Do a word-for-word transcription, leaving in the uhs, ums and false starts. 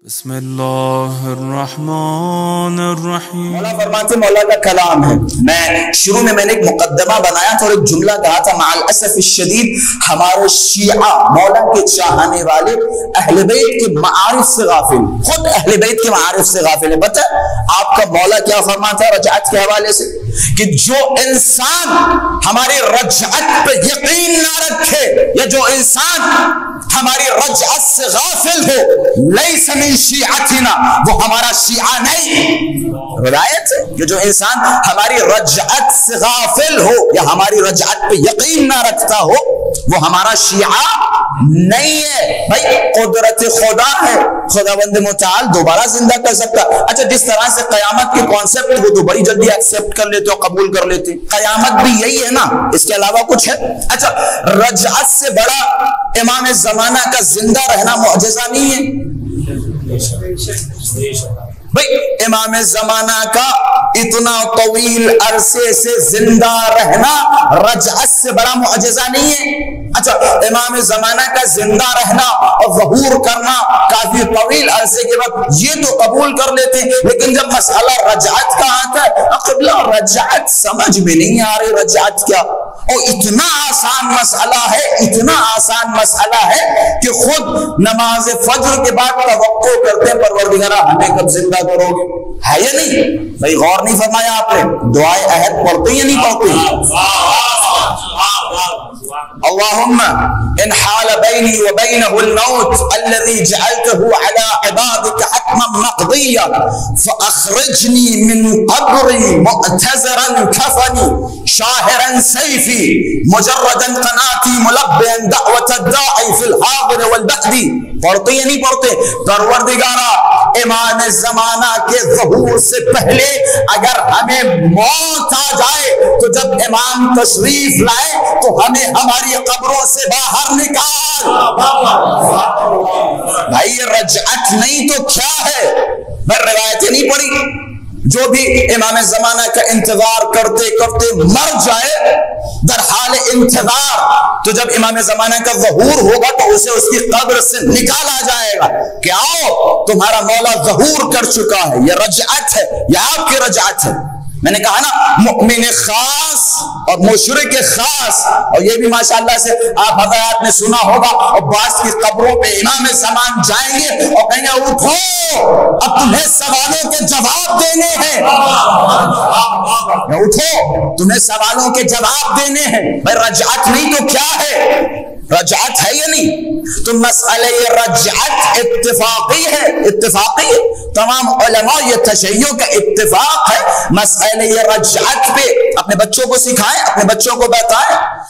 بسم اللہ الرحمن الرحیم۔ مولا فرماتے مولا کا کلام ہے۔ میں شروع میں میں نے ایک مقدمہ بنایا تھا اور ایک جملہ کہا تھا، مع الاسف الشدید ہمارے شیعہ مولا کے چاہنے والے اہل بیت کے معارف سے غافل، خود اہل بیت کے معارف سے غافل ہے۔ پتہ آپ کا مولا کیا فرماتا ہے رجعت کے حوالے سے کہ جو انسان ہماری رجعت پہ یقین نہ رکھے یا جو انسان ہماری رجعت سے غافل ہو، لیس من شیعتنا، وہ ہمارا شیعہ نہیں۔ روایت ہے کہ جو انسان ہماری رجعت سے غافل ہو یا ہماری رجعت پہ یقین نہ رکھتا ہو وہ ہمارا شیعہ نہیں ہے۔ بھائی قدرت خدا ہے، خداوند متعال دوبارہ زندہ کر سکتا۔ اچھا جس طرح سے قیامت کے کانسیپٹ وہ تو بڑی جلدی ایکسپٹ کر لیتے ہو، قبول کر لیتے، قیامت بھی یہی ہے نا، اس کے علاوہ کچھ ہے؟ اچھا رجعت سے بڑا امام زمانہ کا زندہ رہنا معجزہ نہیں ہے؟ بھئی امام زمانہ کا اتنا طویل عرصے سے زندہ رہنا رجعت سے بڑا معجزہ نہیں ہے؟ اچھا امام زمانہ کا زندہ رہنا اور ظہور کرنا کافی طویل عرصے کے بعد یہ تو قبول کر لیتے ہیں، لیکن جب مسئلہ رجعت کا آتا ہے قبلہ رجعت سمجھ میں نہیں آ رہی رجعت کیا؟ اور اتنا آسان مسئلہ ہے، اتنا آسان مسئلہ ہے کہ خود نماز فجر کے بعد توقع کرتے ہیں پروردگارہ ہمیں کب زندہ کرو گے، ہے یا نہیں؟ بھائی غور نہیں فرمایا آپ نے؟ دعائے عہد پڑھتے یا نہیں پڑھتے؟ اللہم ان حال بینی و بینہ الموت الذي جعلته على عبادك حتما مقضیا فاخرجنی من قبری معتذرا کفنی شاہرا سیفی مجردا قناتی ملبیا دعوت الداعی فی الحاضر والبعد۔ پڑھتے یا نہیں پڑھتے؟ پروردگارہ امام زمانہ کے ظہور سے پہلے اگر ہمیں موت آ جائے تو جب امام تشریف لائے تو ہمیں ہماری قبروں سے باہر نکال۔ بھائی یہ رجعت نہیں تو کیا ہے؟ میں روایتیں نہیں پڑھی، جو بھی امام زمانہ کا انتظار کرتے کرتے مر جائے در حال انتظار تو جب امام زمانہ کا ظہور ہوگا تو اسے اس کی قبر سے نکالا جائے گا کہ آؤ تمہارا مولا ظہور کر چکا ہے۔ یہ رجعت ہے، یہ آپ کی رجعت ہے۔ میں نے کہا نا مؤمن خاص اور مشرک خاص، اور یہ بھی ماشاءاللہ سے آپ حضرات نے سنا ہوگا، اور بعض کی قبروں پہ امام زمان جائیں گے اور کہیں گے اٹھو اب تمہیں سوالوں کے جواب دینے ہیں، اٹھو تمہیں سوالوں کے جواب دینے ہیں۔ بھائی رجعت نہیں تو کیا ہے؟ رجعت ہے یا نہیں؟ تو مسئلہ رجعت اتفاقی ہے، اتفاقی ہے، تمام علماء یہ تشیع کا اتفاق ہے۔ مسئلہ رجعت پہ اپنے بچوں کو سکھائیں، اپنے بچوں کو بتائیں۔